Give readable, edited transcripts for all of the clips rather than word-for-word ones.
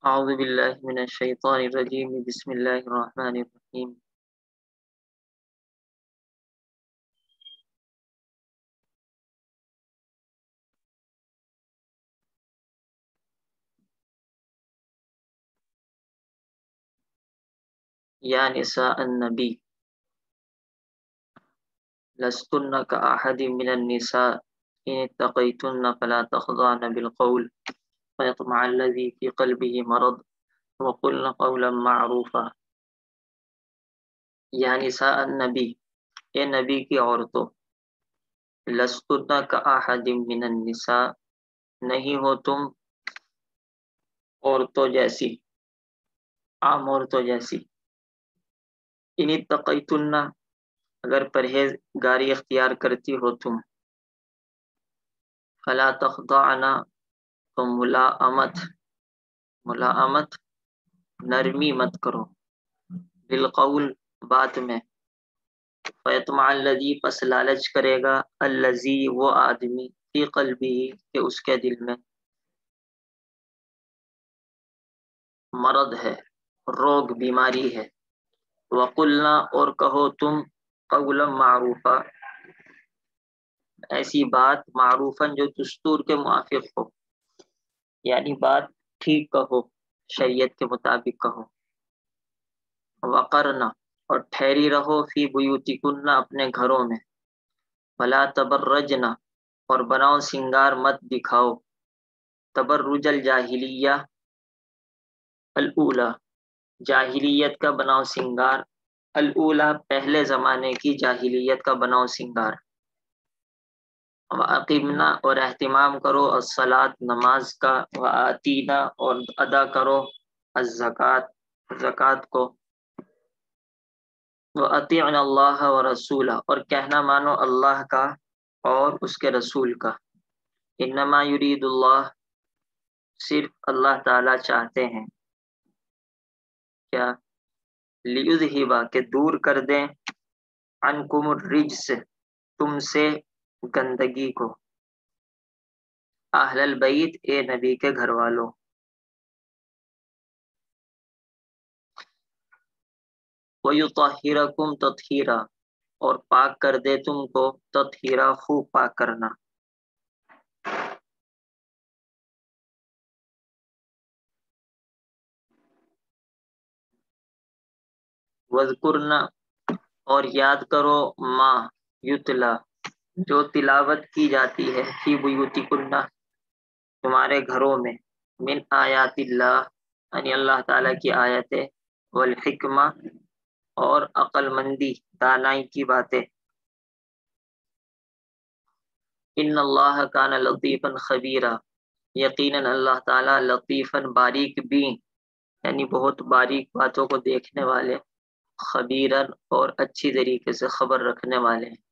أعوذ بالله من الشيطان الرجيم بسم الله الرحمن الرحيم يا نساء النبي لستن كأحد من النساء إن اتقيتن فلا تخضعن بالقول فيطمع الذي في قلبه مرض وقلن قولا معروفا یا نساء النبی، اے نبی کی عورتوں، لستن کأحد من النساء، نہیں ہو تم عورتوں جیسی، عام عورتوں جیسی، ان اتقیتن، اگر پرہیزگاری اختیار کرتی ہو تم، فلا تخضعن، تو ملامت نرمی مت کرو، بالقول، بات میں، فیطمع الذی، پس لالچ کرے گا، الذی، وہ آدمی، فی قلبی، کہ اس کے دل میں مرض ہے، روگ، بیماری ہے، وقلنا، اور کہو تم، قولا معروفا، ایسی بات، معروفاً جو دستور کے موافق ہو، یعنی بات ٹھیک کہو، شریعت کے مطابق کہو، وقرنا، اور ٹھہری رہو، فی بیوتکن، اپنے گھروں میں، ولا تبرجنا، اور بناؤ سنگار مت دکھاؤ، تبرج الجاہلیہ الاولی، جاہلیت کا بناؤ سنگار، الاولی، پہلے زمانے کی جاہلیت کا بناؤ سنگار، وَأَقِمْنَا، اور اہتمام کرو، الصلاۃ، نماز کا، وَآتِينَا، اور ادا کرو، الزکوٰۃ، زکوٰۃ کو، وَأَطِعْنَا اللَّهَ وَرَسُولَهُ، اور کہنا مانو اللہ کا اور اس کے رسول کا، انما یرید اللہ، صرف اللہ تعالی چاہتے ہیں، کیا، لیذہب، کہ دور کر دیں، عنکم الرجس، تم سے گندگی کو، اہل البیت، اے نبی کے گھر والوں، وَيُطَهِّرَكُمْ تَطْهِيرًا، اور پاک کر دے تم کو، تطہیرا، خوب پاک کرنا، وَاذْكُرْنَ، اور یاد کرو، ما یتلا، جو تلاوت کی جاتی ہے، فی بیوتکن، تمہارے گھروں میں، من آیات اللہ، یعنی اللہ تعالیٰ کی آیتیں، والحکمہ، اور عقل مندی، دانائی کی باتیں، ان اللہ کان لطیفا خبیرا، یقیناً اللہ تعالیٰ لطیفاً، باریک بین، یعنی بہت باریک باتوں کو دیکھنے والے، خبیراً، اور اچھی طریقے سے خبر رکھنے والے ہیں۔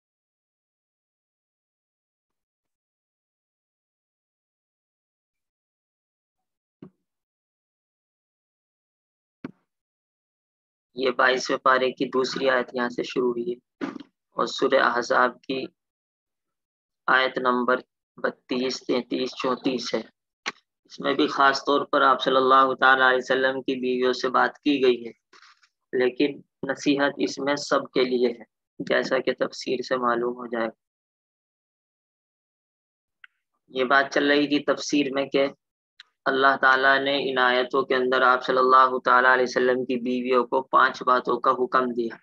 یہ 22ویں پارے کی دوسری آیت یہاں سے شروع ہوئی ہے، اور سورہ احزاب کی آیت نمبر 32، 33، 34 ہے۔ اس میں بھی خاص طور پر آپ صلی اللہ تعالیٰ علیہ وسلم کی بیویوں سے بات کی گئی ہے، لیکن نصیحت اس میں سب کے لیے ہے، جیسا کہ تفسیر سے معلوم ہو جائے گا۔ یہ بات چل رہی تھی تفسیر میں کہ اللہ تعالیٰ نے ان آیتوں کے اندر آپ صلی اللہ تعالیٰ علیہ وسلم کی بیویوں کو 5 باتوں کا حکم دیا۔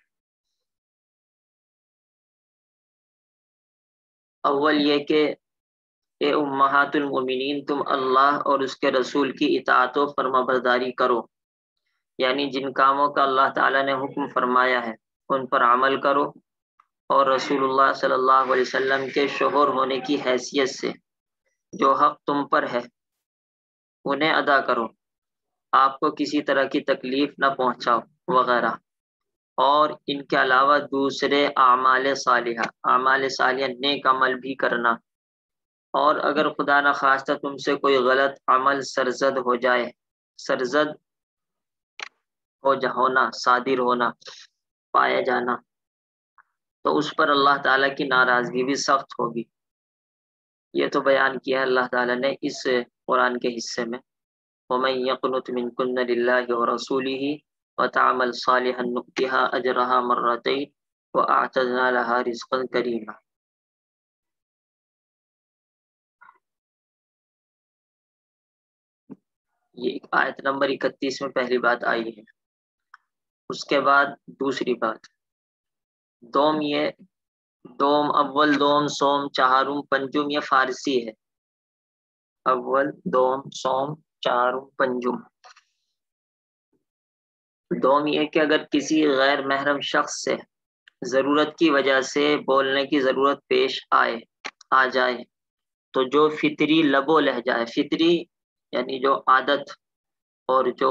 اول یہ کہ اے امہات المومنین، تم اللہ اور اس کے رسول کی اطاعت و فرمانبرداری کرو، یعنی جن کاموں کا اللہ تعالیٰ نے حکم فرمایا ہے ان پر عمل کرو، اور رسول اللہ صلی اللہ علیہ وسلم کے شوہر ہونے کی حیثیت سے جو حق تم پر ہے انہیں ادا کرو، آپ کو کسی طرح کی تکلیف نہ پہنچاؤ، وغیرہ، اور ان کے علاوہ دوسرے اعمال صالحہ، نیک عمل بھی کرنا، اور اگر خدا نخواستہ تم سے کوئی غلط عمل سرزد ہو جائے، سرزد ہونا، صادر ہونا، پایا جانا، تو اس پر اللہ تعالیٰ کی ناراضگی بھی سخت ہوگی۔ یہ تو بیان کیا اللہ تعالیٰ نے اس قرآن کے حصے میں۔ ومن يقنت منكن لله ورسوله وتعمل صالحا نؤتها اجرها مرتين واعتدنا لها رزقا كريما. یہ آیت نمبر 31 میں پہلی بات آئی ہے. اس کے بعد دوسری بات دوم، یہ دوم اول دوم سوم چہارم پنجم یہ فارسی ہے. اول دوم سوم چہارم پنجم. دوم یہ کہ اگر کسی غیر محرم شخص سے ضرورت کی وجہ سے بولنے کی ضرورت پیش آ جائے تو جو فطری لب و لہجہ ہے، فطری یعنی جو عادت اور جو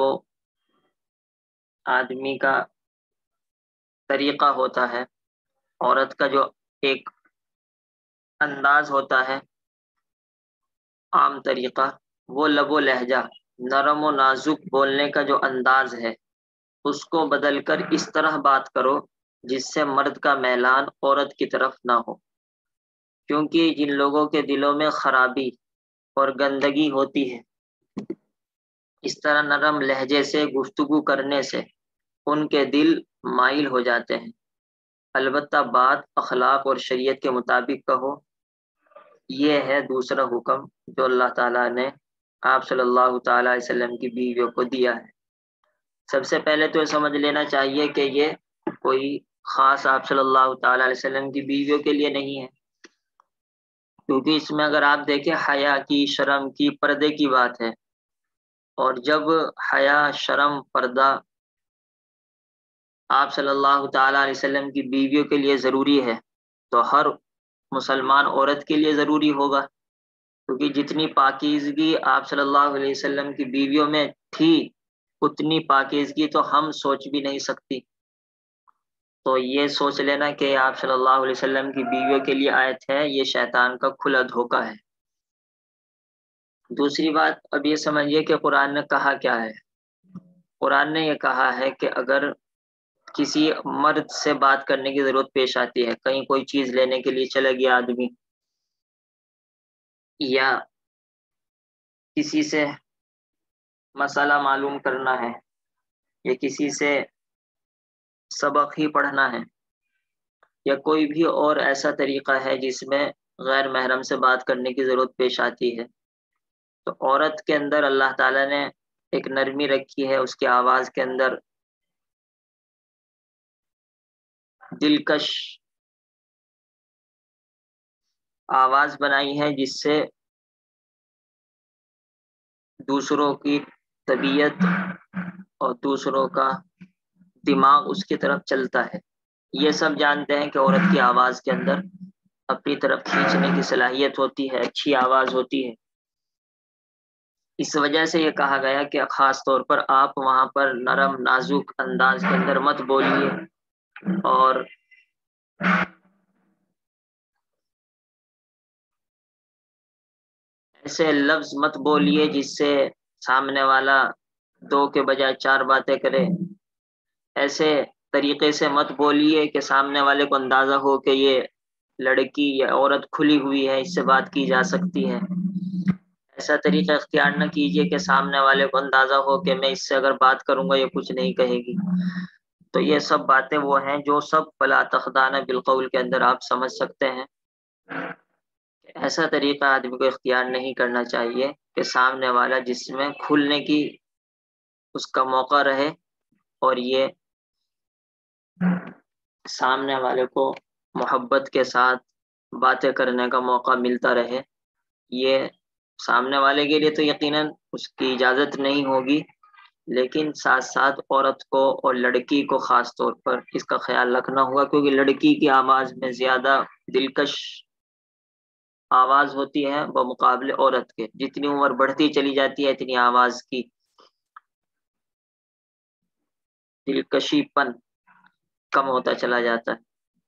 آدمی کا طریقہ ہوتا ہے، عورت کا جو ایک انداز ہوتا ہے عام طریقہ، وہ لب و لہجہ نرم و نازک بولنے کا جو انداز ہے اس کو بدل کر اس طرح بات کرو جس سے مرد کا میلان عورت کی طرف نہ ہو، کیونکہ جن لوگوں کے دلوں میں خرابی اور گندگی ہوتی ہے اس طرح نرم لہجے سے گفتگو کرنے سے ان کے دل مائل ہو جاتے ہیں. البتہ بات اخلاق اور شریعت کے مطابق کہو. یہ ہے دوسرا حکم جو اللہ تعالیٰ نے آپ صلی اللہ تعالیٰ علیہ وسلم کی بیویوں کو دیا ہے. سب سے پہلے تو یہ سمجھ لینا چاہیے کہ یہ کوئی خاص آپ صلی اللہ تعالیٰ علیہ وسلم کی بیویوں کے لیے نہیں ہے، کیونکہ اس میں اگر آپ دیکھیں حیا کی، شرم کی، پردے کی بات ہے، اور جب حیا شرم پردہ آپ صلی اللہ تعالیٰ علیہ وسلم کی بیویوں کے لیے ضروری ہے تو ہر مسلمان عورت کے لیے ضروری ہوگا، کیونکہ جتنی پاکیزگی آپ صلی اللہ علیہ وسلم کی بیویوں میں تھی اتنی پاکیزگی تو ہم سوچ بھی نہیں سکتی. تو یہ سوچ لینا کہ آپ صلی اللہ علیہ وسلم کی بیویوں کے لیے آیت ہے، یہ شیطان کا کھلا دھوکہ ہے. دوسری بات اب یہ سمجھیے کہ قرآن نے کہا کیا ہے. قرآن نے یہ کہا ہے کہ اگر کسی مرد سے بات کرنے کی ضرورت پیش آتی ہے، کہیں کوئی چیز لینے کے لیے چلا گیا آدمی، یا کسی سے مسئلہ معلوم کرنا ہے، یا کسی سے سبق ہی پڑھنا ہے، یا کوئی بھی اور ایسا طریقہ ہے جس میں غیر محرم سے بات کرنے کی ضرورت پیش آتی ہے، تو عورت کے اندر اللہ تعالیٰ نے ایک نرمی رکھی ہے، اس کی آواز کے اندر دلکش آواز بنائی ہے جس سے دوسروں کی طبیعت اور دوسروں کا دماغ اس کی طرف چلتا ہے. یہ سب جانتے ہیں کہ عورت کی آواز کے اندر اپنی طرف کھینچنے کی صلاحیت ہوتی ہے، اچھی آواز ہوتی ہے. اس وجہ سے یہ کہا گیا کہ خاص طور پر آپ وہاں پر نرم نازک انداز کے اندر مت بولیے، اور ایسے لفظ مت بولیے جس سے سامنے والا دو کے بجائے چار باتیں کرے. ایسے طریقے سے مت بولیے کہ سامنے والے کو اندازہ ہو کہ یہ لڑکی یا عورت کھلی ہوئی ہے، اس سے بات کی جا سکتی ہے. ایسا طریقہ اختیار نہ کیجیے کہ سامنے والے کو اندازہ ہو کہ میں اس سے اگر بات کروں گا یہ کچھ نہیں کہے گی. تو یہ سب باتیں وہ ہیں جو سب فلا تخضعن بالقول کے اندر آپ سمجھ سکتے ہیں. ایسا طریقہ آدمی کو اختیار نہیں کرنا چاہیے کہ سامنے والا جس میں کھلنے کی اس کا موقع رہے اور یہ سامنے والے کو محبت کے ساتھ باتیں کرنے کا موقع ملتا رہے. یہ سامنے والے کے لیے تو یقیناً اس کی اجازت نہیں ہوگی، لیکن ساتھ ساتھ عورت کو اور لڑکی کو خاص طور پر اس کا خیال رکھنا ہوگا، کیونکہ لڑکی کی آواز میں زیادہ دلکش آواز ہوتی ہے بمقابلے عورت کے. جتنی عمر بڑھتی چلی جاتی ہے اتنی آواز کی دلکشی پن کم ہوتا چلا جاتا ہے.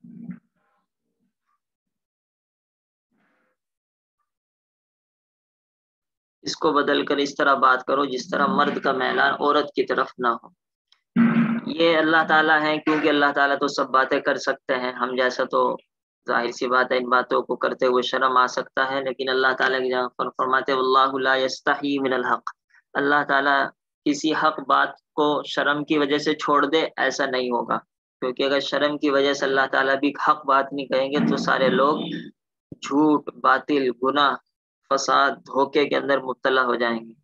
اس کو بدل کر اس طرح بات کرو جس طرح مرد کا میلان عورت کی طرف نہ ہو. یہ اللہ تعالیٰ ہیں، کیونکہ اللہ تعالیٰ تو سب باتیں کر سکتے ہیں، ہم جیسا تو ظاہر سی بات ہے ان باتوں کو کرتے ہوئے شرم آ سکتا ہے، لیکن اللہ تعالیٰ کی جگہ پر فرماتے واللہ لا یستحی من الحق، اللہ تعالیٰ کسی حق بات کو شرم کی وجہ سے چھوڑ دے، ایسا نہیں ہوگا، کیونکہ اگر شرم کی وجہ سے اللہ تعالیٰ بھی حق بات نہیں کہیں گے تو سارے لوگ جھوٹ، باطل، گناہ، فساد، دھوکے کے اندر مبتلا ہو جائیں گے۔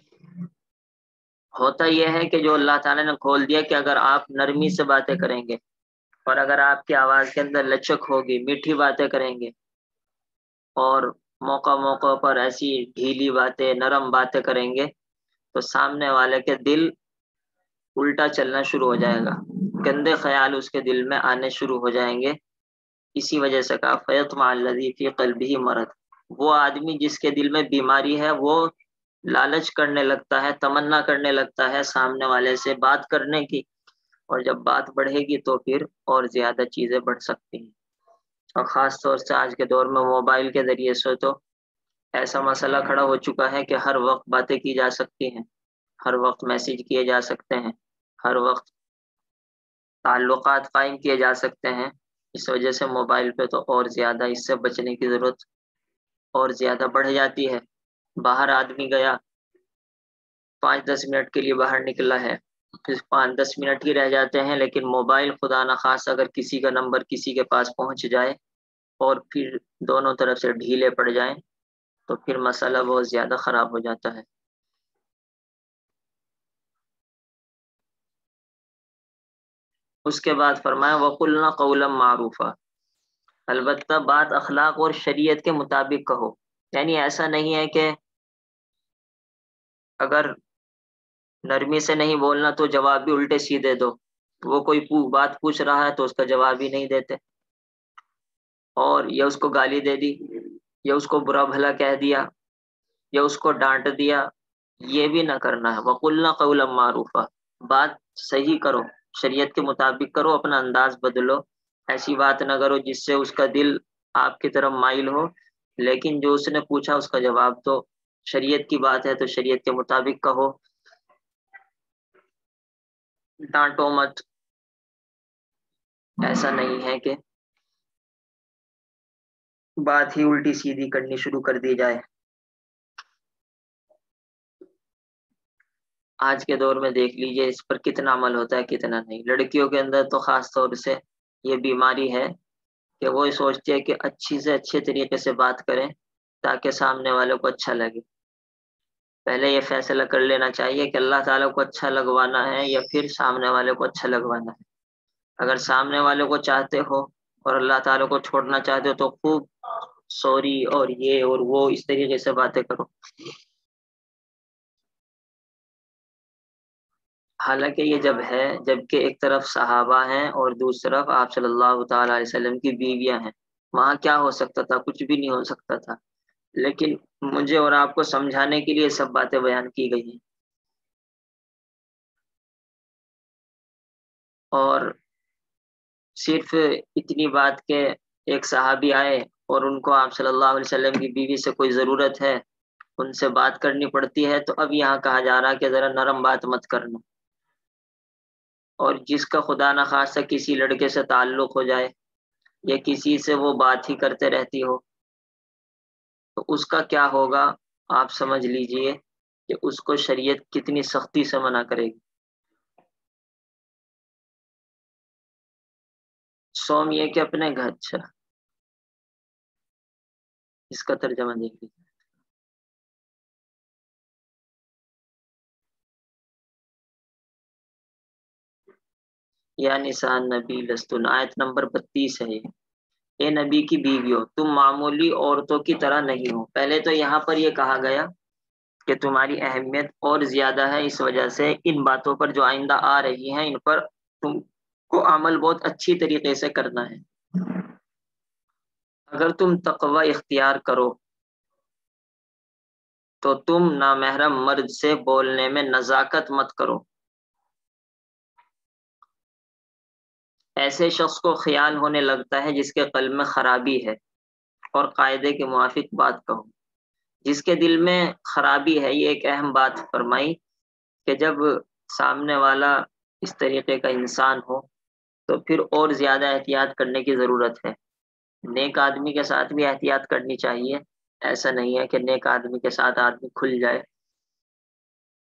ہوتا یہ ہے کہ جو اللہ تعالیٰ نے کھول دیا کہ اگر آپ نرمی سے باتیں کریں گے اور اگر آپ کی آواز کے اندر لچک ہوگی، میٹھی باتیں کریں گے اور موقع موقع پر ایسی ڈھیلی باتیں، نرم باتیں کریں گے تو سامنے والے کے دل الٹا چلنا شروع ہو جائے گا، گندے خیال اس کے دل میں آنے شروع ہو جائیں گے۔ اسی وجہ سے کہا فَيَطْمَعَ الَّذِي فِي قَلْبِهِ مَرَضٌ، وہ آدمی جس کے دل میں بیماری ہے وہ لالچ کرنے لگتا ہے، تمنا کرنے لگتا ہے سامنے والے سے بات کرنے کی، اور جب بات بڑھے گی تو پھر اور زیادہ چیزیں بڑھ سکتی ہیں۔ اور خاص طور سے آج کے دور میں موبائل کے ذریعے سے تو ایسا مسئلہ کھڑا ہو چکا ہے کہ ہر وقت باتیں کی جا سکتی ہیں، ہر وقت میسج کیے جا سکتے ہیں، ہر وقت تعلقات قائم کیے جا سکتے ہیں۔ اس وجہ سے موبائل پہ تو اور زیادہ اس سے بچنے کی ضرورت اور زیادہ بڑھ جاتی ہے۔ باہر آدمی گیا، 5-10 منٹ کے لیے باہر نکلا ہے، پھر 5-10 منٹ ہی رہ جاتے ہیں، لیکن موبائل خدا نخواستہ اگر کسی کا نمبر کسی کے پاس پہنچ جائے اور پھر دونوں طرف سے ڈھیلے پڑ جائیں تو پھر مسئلہ بہت زیادہ خراب ہو جاتا ہے۔ اس کے بعد فرمایا وَقُلْنَا قَوْلًا مَعْرُوفًا، البتہ بات اخلاق اور شریعت کے مطابق کہو، یعنی ایسا نہیں ہے کہ اگر نرمی سے نہیں بولنا تو جواب بھی الٹے سیدھے دو، وہ کوئی بات پوچھ رہا ہے تو اس کا جواب ہی نہیں دیتے، اور یا اس کو گالی دے دی یا اس کو برا بھلا کہہ دیا یا اس کو ڈانٹ دیا، یہ بھی نہ کرنا ہے۔ وَقُلْنَا قَوْلًا مَعْرُوفًا، بات صحیح کرو، شریعت کے مطابق کرو، اپنا انداز بدلو، ایسی بات نہ کرو جس سے اس کا دل آپ کی طرف مائل ہو، لیکن جو اس نے پوچھا اس کا جواب تو شریعت کی بات ہے تو شریعت کے مطابق کہو، ڈانٹو مت۔ ایسا نہیں ہے کہ بات ہی الٹی سیدھی کرنی شروع کر دی جائے۔ آج کے دور میں دیکھ لیجئے اس پر کتنا عمل ہوتا ہے کتنا نہیں۔ لڑکیوں کے اندر تو خاص طور سے یہ بیماری ہے کہ وہ سوچتی ہے کہ اچھی سے اچھے طریقے سے بات کریں تاکہ سامنے والوں کو اچھا لگے۔ پہلے یہ فیصلہ کر لینا چاہیے کہ اللہ تعالیٰ کو اچھا لگوانا ہے یا پھر سامنے والے کو اچھا لگوانا ہے۔ اگر سامنے والوں کو چاہتے ہو اور اللہ تعالیٰ کو چھوڑنا چاہتے ہو تو خوب سوری اور یہ اور وہ اس طریقے سے باتیں کرو۔ حالانکہ یہ جب ہے جبکہ ایک طرف صحابہ ہیں اور دوسری طرف آپ صلی اللہ تعالیٰ علیہ وسلم کی بیویاں ہیں، وہاں کیا ہو سکتا تھا؟ کچھ بھی نہیں ہو سکتا تھا، لیکن مجھے اور آپ کو سمجھانے کے لیے سب باتیں بیان کی گئی ہیں۔ اور صرف اتنی بات کہ ایک صحابی آئے اور ان کو آپ صلی اللہ علیہ وسلم کی بیوی سے کوئی ضرورت ہے، ان سے بات کرنی پڑتی ہے، تو اب یہاں کہا جا رہا ہے کہ ذرا نرم بات مت کرنا۔ اور جس کا خدا نخواستہ کسی لڑکے سے تعلق ہو جائے یا کسی سے وہ بات ہی کرتے رہتی ہو تو اس کا کیا ہوگا، آپ سمجھ لیجئے کہ اس کو شریعت کتنی سختی سے منع کرے گی۔ سوم یہ کہ اپنے گھر، اچھا اس کا ترجمہ دیکھ لیجیے۔ یا نساء نبی لستن، آیت نمبر 32 ہے یہ۔ اے نبی کی بیویوں، تم معمولی عورتوں کی طرح نہیں ہو۔ پہلے تو یہاں پر یہ کہا گیا کہ تمہاری اہمیت اور زیادہ ہے، اس وجہ سے ان باتوں پر جو آئندہ آ رہی ہیں ان پر تم کو عمل بہت اچھی طریقے سے کرنا ہے۔ اگر تم تقوی اختیار کرو تو تم نامحرم مرد سے بولنے میں نزاکت مت کرو۔ ایسے شخص کو خیال ہونے لگتا ہے جس کے قلب میں خرابی ہے، اور قاعدے کے موافق بات کہو۔ جس کے دل میں خرابی ہے، یہ ایک اہم بات فرمائی کہ جب سامنے والا اس طریقے کا انسان ہو تو پھر اور زیادہ احتیاط کرنے کی ضرورت ہے۔ نیک آدمی کے ساتھ بھی احتیاط کرنی چاہیے، ایسا نہیں ہے کہ نیک آدمی کے ساتھ آدمی کھل جائے۔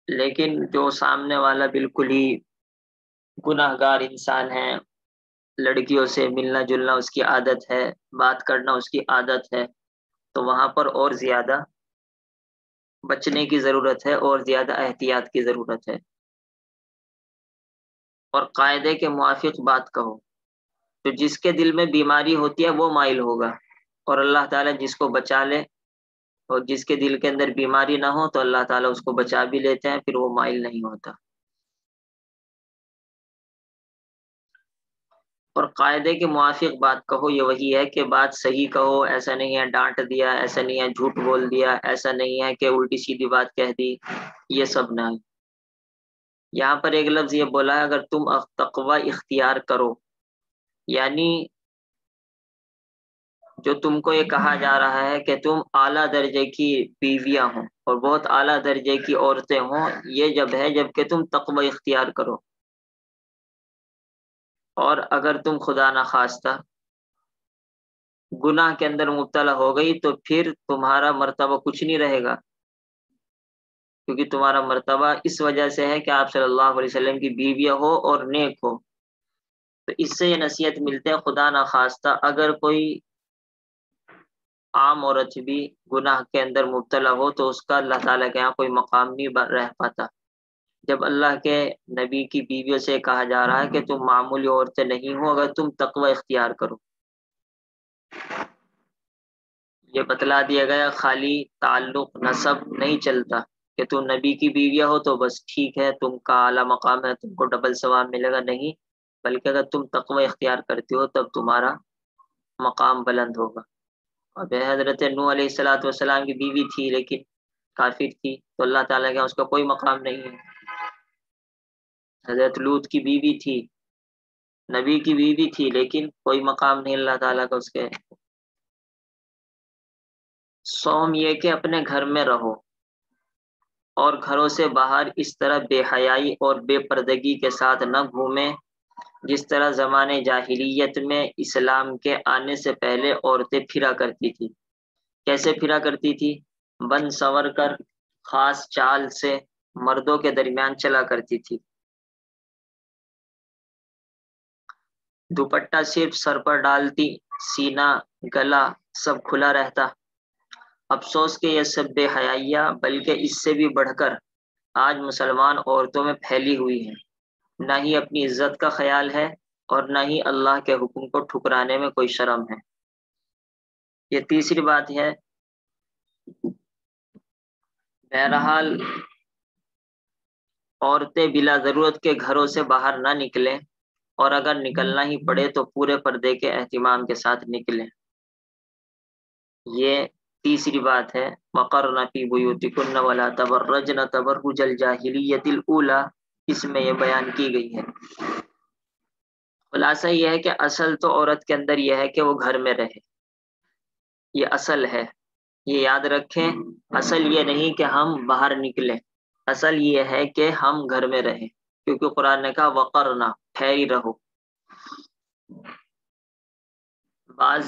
لیکن جو سامنے والا بالکل ہی گناہ گار انسان ہے، لڑکیوں سے ملنا جلنا اس کی عادت ہے، بات کرنا اس کی عادت ہے، تو وہاں پر اور زیادہ بچنے کی ضرورت ہے اور زیادہ احتیاط کی ضرورت ہے، اور قاعدے کے موافق بات کہو۔ تو جس کے دل میں بیماری ہوتی ہے وہ مائل ہوگا، اور اللہ تعالیٰ جس کو بچا لے، اور جس کے دل کے اندر بیماری نہ ہو تو اللہ تعالیٰ اس کو بچا بھی لیتے ہیں، پھر وہ مائل نہیں ہوتا۔ اور قاعدے کے موافق بات کہو، یہ وہی ہے کہ بات صحیح کہو، ایسا نہیں ہے ڈانٹ دیا، ایسا نہیں ہے جھوٹ بول دیا، ایسا نہیں ہے کہ الٹی سیدھی بات کہہ دی، یہ سب نہ ہے۔ یہاں پر ایک لفظ یہ بولا ہے، اگر تم تقوی اختیار کرو، یعنی جو تم کو یہ کہا جا رہا ہے کہ تم اعلیٰ درجے کی بیویاں ہوں اور بہت اعلیٰ درجے کی عورتیں ہوں، یہ جب ہے جب کہ تم تقوی اختیار کرو، اور اگر تم خدا نخواستہ گناہ کے اندر مبتلا ہو گئی تو پھر تمہارا مرتبہ کچھ نہیں رہے گا، کیونکہ تمہارا مرتبہ اس وجہ سے ہے کہ آپ صلی اللہ علیہ وسلم کی بیویاں ہو اور نیک ہو۔ تو اس سے یہ نصیحت ملتے ہیں، خدا نخواستہ اگر کوئی عام عورت بھی گناہ کے اندر مبتلا ہو تو اس کا اللہ تعالیٰ کے یہاں کوئی مقام نہیں رہ پاتا۔ جب اللہ کے نبی کی بیویوں سے کہا جا رہا ہے کہ تم معمولی عورتیں نہیں ہو اگر تم تقوی اختیار کرو، یہ بتلا دیا گیا خالی تعلق نسب نہیں چلتا کہ تم نبی کی بیویاں ہو تو بس ٹھیک ہے، تم کا اعلیٰ مقام ہے، تم کو ڈبل ثواب ملے گا، نہیں، بلکہ اگر تم تقوی اختیار کرتے ہو تب تمہارا مقام بلند ہوگا۔ اور حضرت نوح علیہ السلام کی بیوی تھی لیکن کافر تھی، تو اللہ تعالیٰ کے اس کا کوئی مقام نہیں ہے۔ حضرت لوط کی بیوی تھی، نبی کی بیوی تھی، لیکن کوئی مقام نہیں اللہ تعالیٰ کا اس کے۔ صوم یہ کہ اپنے گھر میں رہو اور گھروں سے باہر اس طرح بے حیائی اور بے پردگی کے ساتھ نہ گھومیں جس طرح زمانے جاہلیت میں اسلام کے آنے سے پہلے عورتیں پھرا کرتی تھی۔ کیسے پھرا کرتی تھی؟ بن سنور کر خاص چال سے مردوں کے درمیان چلا کرتی تھی، دوپٹہ صرف سر پر ڈالتی، سینہ گلا سب کھلا رہتا۔ افسوس کہ یہ سب بے حیائی بلکہ اس سے بھی بڑھ کر آج مسلمان عورتوں میں پھیلی ہوئی ہیں، نہ ہی اپنی عزت کا خیال ہے اور نہ ہی اللہ کے حکم کو ٹھکرانے میں کوئی شرم ہے۔ یہ تیسری بات ہے۔ بہرحال عورتیں بلا ضرورت کے گھروں سے باہر نہ نکلیں، اور اگر نکلنا ہی پڑے تو پورے پردے کے اہتمام کے ساتھ نکلیں۔ یہ تیسری بات ہے، وَقَرْنَ فِي بُيُوتِكُنَّ وَلَا تَبَرَّجْنَ تَبَرُّجَ الْجَاهِلِيَّةِ الْأُولَىٰ، اس میں یہ بیان کی گئی ہے۔ خلاصہ یہ ہے کہ اصل تو عورت کے اندر یہ ہے کہ وہ گھر میں رہے، یہ اصل ہے، یہ یاد رکھیں۔ اصل یہ نہیں کہ ہم باہر نکلیں، اصل یہ ہے کہ ہم گھر میں رہیں، کیونکہ قرآن نے کہا وَقَرْنَ، ٹھہری رہو۔ بعض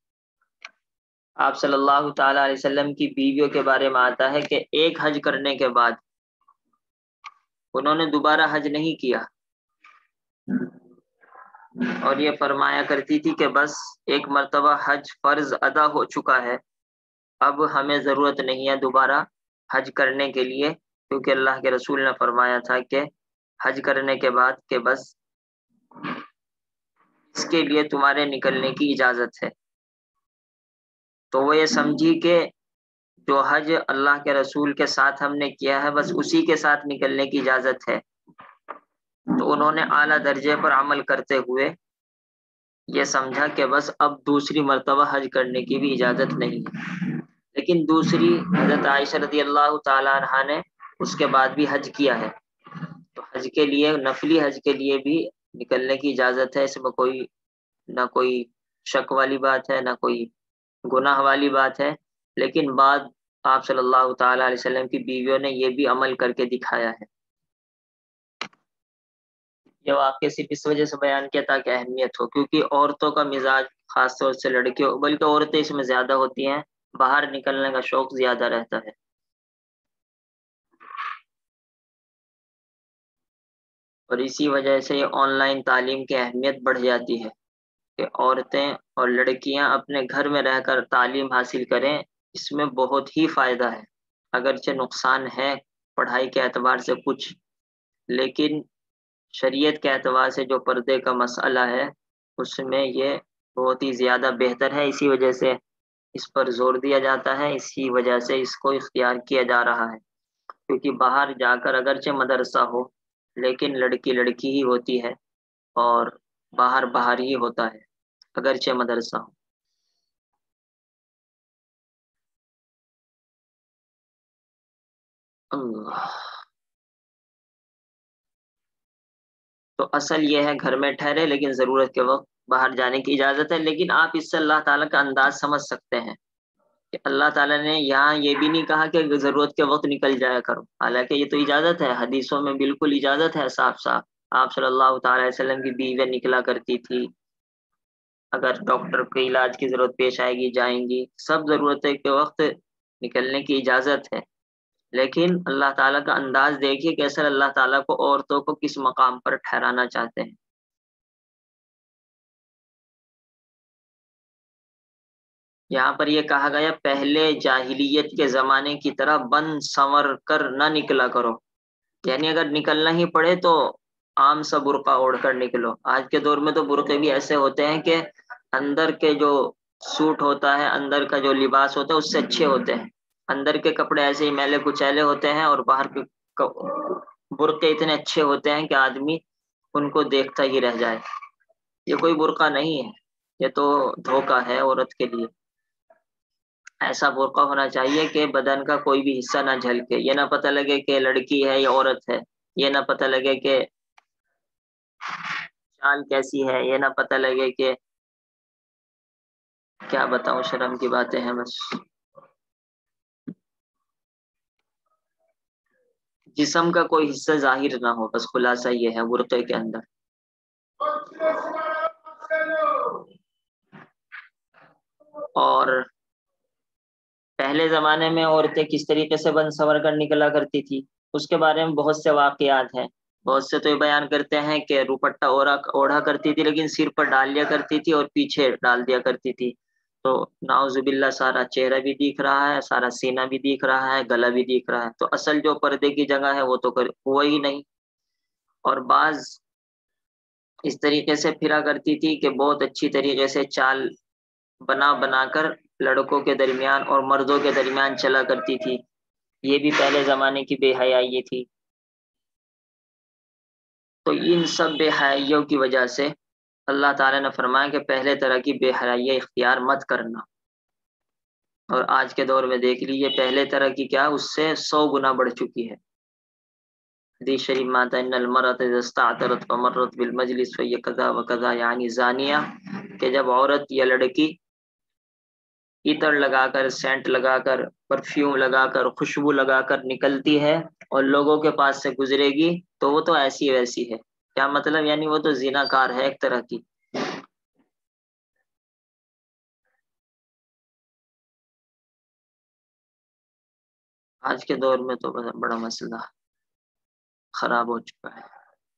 آپ صلی اللہ تعالی علیہ وسلم کی بیویوں کے بارے میں آتا ہے کہ ایک حج کرنے کے بعد انہوں نے دوبارہ حج نہیں کیا، اور یہ فرمایا کرتی تھی کہ بس ایک مرتبہ حج فرض ادا ہو چکا ہے، اب ہمیں ضرورت نہیں ہے دوبارہ حج کرنے کے لیے، کیونکہ اللہ کے رسول نے فرمایا تھا کہ حج کرنے کے بعد کہ بس اس کے لیے تمہارے نکلنے کی اجازت ہے۔ تو وہ یہ سمجھی کہ جو حج اللہ کے رسول کے ساتھ ہم نے کیا ہے بس اسی کے ساتھ نکلنے کی اجازت ہے، تو انہوں نے اعلیٰ درجے پر عمل کرتے ہوئے یہ سمجھا کہ بس اب دوسری مرتبہ حج کرنے کی بھی اجازت نہیں ہے۔ لیکن دوسری حضرت عائشہ رضی اللہ تعالی عنہا نے اس کے بعد بھی حج کیا ہے، تو حج کے لیے، نفلی حج کے لیے بھی نکلنے کی اجازت ہے، اس میں کوئی نہ کوئی شک والی بات ہے نہ کوئی گناہ والی بات ہے۔ لیکن بعد آپ صلی اللہ تعالی علیہ وسلم کی بیویوں نے یہ بھی عمل کر کے دکھایا ہے۔ یہ واقعہ صرف اس وجہ سے بیان کیا تاکہ اہمیت ہو، کیونکہ عورتوں کا مزاج خاص طور سے لڑکیوں، بلکہ عورتیں اس میں زیادہ ہوتی ہیں، باہر نکلنے کا شوق زیادہ رہتا ہے۔ اور اسی وجہ سے یہ آن لائن تعلیم کی اہمیت بڑھ جاتی ہے کہ عورتیں اور لڑکیاں اپنے گھر میں رہ کر تعلیم حاصل کریں، اس میں بہت ہی فائدہ ہے۔ اگرچہ نقصان ہے پڑھائی کے اعتبار سے کچھ، لیکن شریعت کے اعتبار سے جو پردے کا مسئلہ ہے اس میں یہ بہت ہی زیادہ بہتر ہے، اسی وجہ سے اس پر زور دیا جاتا ہے، اسی وجہ سے اس کو اختیار کیا جا رہا ہے۔ کیونکہ باہر جا کر اگرچہ مدرسہ ہو لیکن لڑکی لڑکی ہی ہوتی ہے، اور باہر باہر ہی ہوتا ہے اگرچہ مدرسہ ہو۔ اللہ، تو اصل یہ ہے گھر میں ٹھہرے لیکن ضرورت کے وقت باہر جانے کی اجازت ہے، لیکن آپ اس سے اللہ تعالیٰ کا انداز سمجھ سکتے ہیں کہ اللہ تعالیٰ نے یہاں یہ بھی نہیں کہا کہ ضرورت کے وقت نکل جایا کرو، حالانکہ یہ تو اجازت ہے، حدیثوں میں بالکل اجازت ہے صاف صاف۔ آپ صلی اللہ تعالی وسلم کی بیویاں نکلا کرتی تھی، اگر ڈاکٹر کو علاج کی ضرورت پیش آئے گی جائیں گی، سب ضرورت کے وقت نکلنے کی اجازت ہے۔ لیکن اللہ تعالیٰ کا انداز دیکھیے کیسے اللہ تعالیٰ کو عورتوں کو کس مقام پر ٹھہرانا چاہتے ہیں۔ یہاں پر یہ کہا گیا پہلے جاہلیت کے زمانے کی طرح بن سنور کر نہ نکلا کرو، یعنی اگر نکلنا ہی پڑے تو عام سا برقع اوڑھ کر نکلو۔ آج کے دور میں تو برقعے بھی ایسے ہوتے ہیں کہ اندر کے جو سوٹ ہوتا ہے، اندر کا جو لباس ہوتا ہے اس سے اچھے ہوتے ہیں، اندر کے کپڑے ایسے ہی میلے کچیلے ہوتے ہیں، اور باہر کے برقعے اتنے اچھے ہوتے ہیں کہ آدمی ان کو دیکھتا ہی رہ جائے۔ یہ کوئی برقع نہیں ہے، یہ تو دھوکہ ہے عورت کے لیے۔ ایسا برقع ہونا چاہیے کہ بدن کا کوئی بھی حصہ نہ جھلکے، یہ نہ پتہ لگے کہ لڑکی ہے یا عورت ہے، یہ نہ پتہ لگے کہ چال کیسی ہے، یہ نہ پتہ لگے کہ کیا بتاؤں، شرم کی باتیں ہیں بس۔ جسم کا کوئی حصہ ظاہر نہ ہو، بس خلاصہ یہ ہے برقعے کے اندر۔ اور پہلے زمانے میں عورتیں کس طریقے سے بن سنور کر نکلا کرتی تھی، اس کے بارے میں بہت سے واقعات ہیں۔ بہت سے تو یہ بیان کرتے ہیں کہ روپٹہ اوڑھا کرتی تھی لیکن سر پر ڈال لیا کرتی تھی اور پیچھے ڈال دیا کرتی تھی، تو نعوذ باللہ سارا چہرہ بھی دکھ رہا ہے، سارا سینہ بھی دکھ رہا ہے، گلا بھی دکھ رہا ہے، تو اصل جو پردے کی جگہ ہے وہ تو ہوا ہی نہیں۔ اور بعض اس طریقے سے پھرا کرتی تھی کہ بہت اچھی طریقے سے چال بنا بنا کر لڑکوں کے درمیان اور مردوں کے درمیان چلا کرتی تھی، یہ بھی پہلے زمانے کی بے حیائی تھی۔ تو ان سب بے حیائیوں کی وجہ سے اللہ تعالیٰ نے فرمایا کہ پہلے طرح کی بے حیائی اختیار مت کرنا، اور آج کے دور میں دیکھ لیجیے پہلے طرح کی کیا اس سے 100 گنا بڑھ چکی ہے۔ حدیث شریف میں آتا ہے ان المرأة اذا استعطرت فمرت بالمجلس فهي كذا وكذا، یعنی زانیہ کہ جب عورت یا لڑکی عطر لگا کر، سینٹ لگا کر، پرفیوم لگا کر، خوشبو لگا کر نکلتی ہے اور لوگوں کے پاس سے گزرے گی تو وہ تو ایسی ویسی ہے۔ کیا مطلب؟ یعنی وہ تو زنا کار ہے ایک طرح کی۔ آج کے دور میں تو بڑا مسئلہ خراب ہو چکا ہے،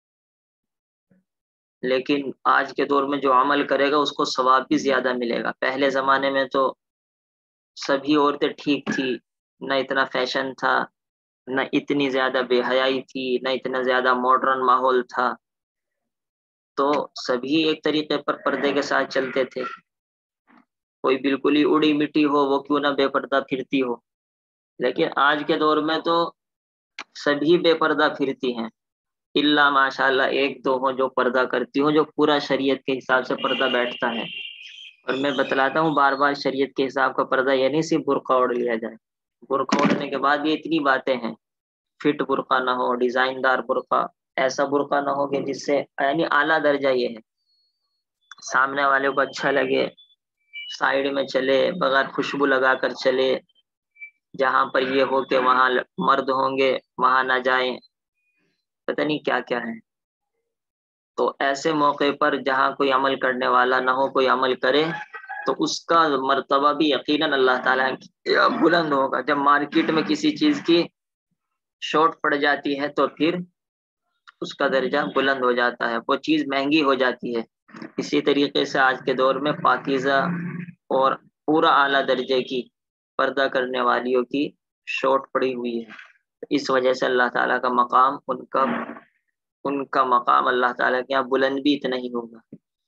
لیکن آج کے دور میں جو عمل کرے گا اس کو ثواب بھی زیادہ ملے گا۔ پہلے زمانے میں تو سبھی عورتیں ٹھیک تھی، نہ اتنا فیشن تھا، نہ اتنی زیادہ بے حیائی تھی، نہ اتنا زیادہ ماڈرن ماحول تھا، تو سبھی ایک طریقے پر پردے کے ساتھ چلتے تھے۔ کوئی بالکل ہی اڑی مٹی ہو وہ کیوں نہ بے پردہ پھرتی ہو، لیکن آج کے دور میں تو سبھی بے پردہ پھرتی ہیں، الا ماشاء اللہ ایک دو ہوں جو پردہ کرتی ہوں، جو پورا شریعت کے حساب سے پردہ بیٹھتا ہے۔ اور میں بتلاتا ہوں بار بار، شریعت کے حساب کا پردہ یہ نہیں صرف برقع اوڑھ لیا جائے، برقع اوڑھنے کے بعد یہ اتنی باتیں ہیں، فٹ برقع نہ ہو، ڈیزائن دار برقع، ایسا برقع نہ ہو کہ جس سے، یعنی اعلیٰ درجہ یہ ہے سامنے والے کو اچھا لگے، سائیڈ میں چلے، بغیر خوشبو لگا کر چلے، جہاں پر یہ ہو کہ وہاں مرد ہوں گے وہاں نہ جائیں، پتہ نہیں کیا کیا ہے۔ تو ایسے موقع پر جہاں کوئی عمل کرنے والا نہ ہو، کوئی عمل کرے تو اس کا مرتبہ بھی یقیناً اللہ تعالیٰ کی بلند ہوگا۔ جب مارکیٹ میں کسی چیز کی شارٹ پڑ جاتی ہے تو پھر اس کا درجہ بلند ہو جاتا ہے، وہ چیز مہنگی ہو جاتی ہے۔ اسی طریقے سے آج کے دور میں پاکیزہ اور پورا اعلیٰ درجے کی پردہ کرنے والیوں کی شوٹ پڑی ہوئی ہے، اس وجہ سے اللہ تعالیٰ کا مقام ان کا مقام اللہ تعالیٰ کے یہاں بلند بھی اتنا ہی ہوگا۔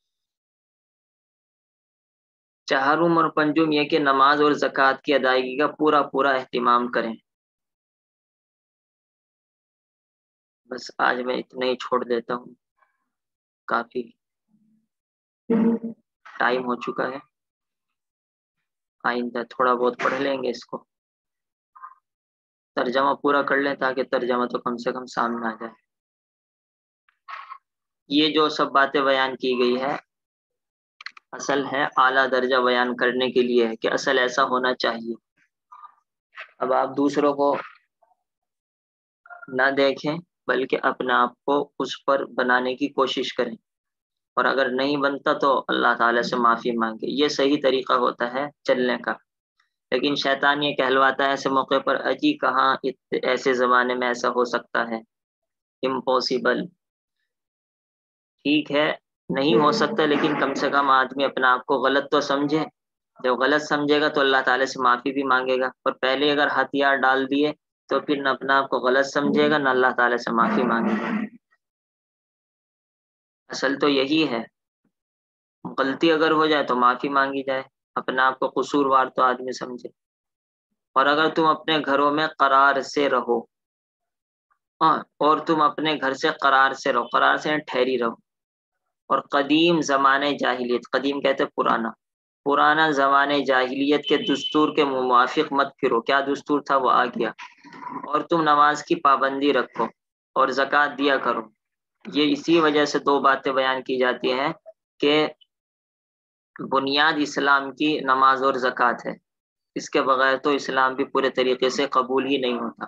چہارم اور پنجم یہ کہ نماز اور زکوٰۃ کی ادائیگی کا پورا اہتمام کریں۔ بس آج میں اتنا ہی چھوڑ دیتا ہوں، کافی ٹائم ہو چکا ہے، آئندہ تھوڑا بہت پڑھ لیں گے اس کو، ترجمہ پورا کر لیں تاکہ ترجمہ تو کم سے کم سامنے آ جائے۔ یہ جو سب باتیں بیان کی گئی ہے اصل ہے اعلیٰ درجہ بیان کرنے کے لیے ہے کہ اصل ایسا ہونا چاہیے۔ اب آپ دوسروں کو نہ دیکھیں بلکہ اپنے آپ کو اس پر بنانے کی کوشش کریں، اور اگر نہیں بنتا تو اللہ تعالیٰ سے معافی مانگے، یہ صحیح طریقہ ہوتا ہے چلنے کا۔ لیکن شیطان یہ کہلواتا ہے ایسے موقع پر، اجی کہاں ایسے زمانے میں ایسا ہو سکتا ہے، امپاسبل۔ ٹھیک ہے نہیں ہو سکتا، لیکن کم سے کم آدمی اپنے آپ کو غلط تو سمجھے، جب غلط سمجھے گا تو اللہ تعالیٰ سے معافی بھی مانگے گا، اور پہلے اگر ہتھیار ڈال دیے تو پھر نہ اپنا آپ کو غلط سمجھے گا نہ اللہ تعالیٰ سے معافی مانگے گا۔ اصل تو یہی ہے، غلطی اگر ہو جائے تو معافی مانگی جائے، اپنے آپ کو قصوروار تو آدمی سمجھے۔ اور اگر تم اپنے گھروں میں قرار سے رہو، اور تم اپنے گھر سے قرار سے رہو، قرار سے ٹھہری رہو، اور قدیم زمانے جاہلیت، قدیم کہتے پرانا زمانے جاہلیت کے دستور کے موافق مت پھرو، کیا دستور تھا وہ آ گیا، اور تم نماز کی پابندی رکھو اور زکوٰۃ دیا کرو۔ یہ اسی وجہ سے دو باتیں بیان کی جاتی ہیں کہ بنیاد اسلام کی نماز اور زکوٰۃ ہے، اس کے بغیر تو اسلام بھی پورے طریقے سے قبول ہی نہیں ہوتا۔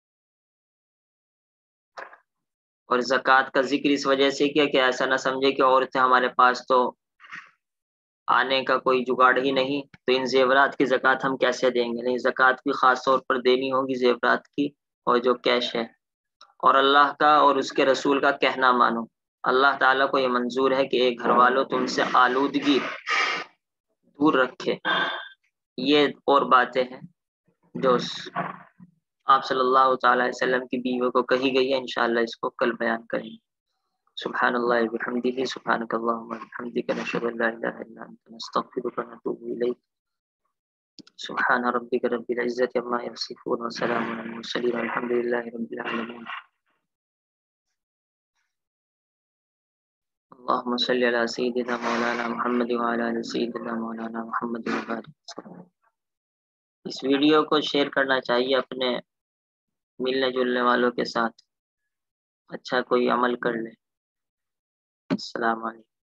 اور زکوٰۃ کا ذکر اس وجہ سے کیا کہ ایسا نہ سمجھے کہ عورتیں ہمارے پاس تو آنے کا کوئی جگاڑ ہی نہیں، تو ان زیورات کی زکوٰۃ ہم کیسے دیں گے؟ نہیں، زکوٰۃ بھی خاص طور پر دینی ہوگی زیورات کی، اور جو کیش ہے۔ اور اللہ کا اور اس کے رسول کا کہنا مانو، اللہ تعالیٰ کو یہ منظور ہے کہ ایک گھر والوں تم سے آلودگی دور رکھے۔ یہ اور باتیں ہیں جو آپ صلی اللہ تعالی علیہ وسلم کی بیوی کو کہی گئی ہے، انشاءاللہ اس کو کل بیان کریں گے۔ سبحان اللہ وبحمدہ، سبحانک اللہم وبحمدک، نشہد ان لا الہ الا انت، نستغفرک ونتوب الیک۔ سبحان ربک رب العزۃ عما یصفون وسلام علی المرسلین والحمد للہ رب العالمین۔ اللهم صل على سيدنا مولانا محمد وعلى آل سيدنا مولانا محمد وبارک وسلم۔ اس ویڈیو کو شیئر کرنا چاہیے اپنے ملنے جلنے والوں کے ساتھ، اچھا کوئی عمل کر لے۔ السلام علیکم۔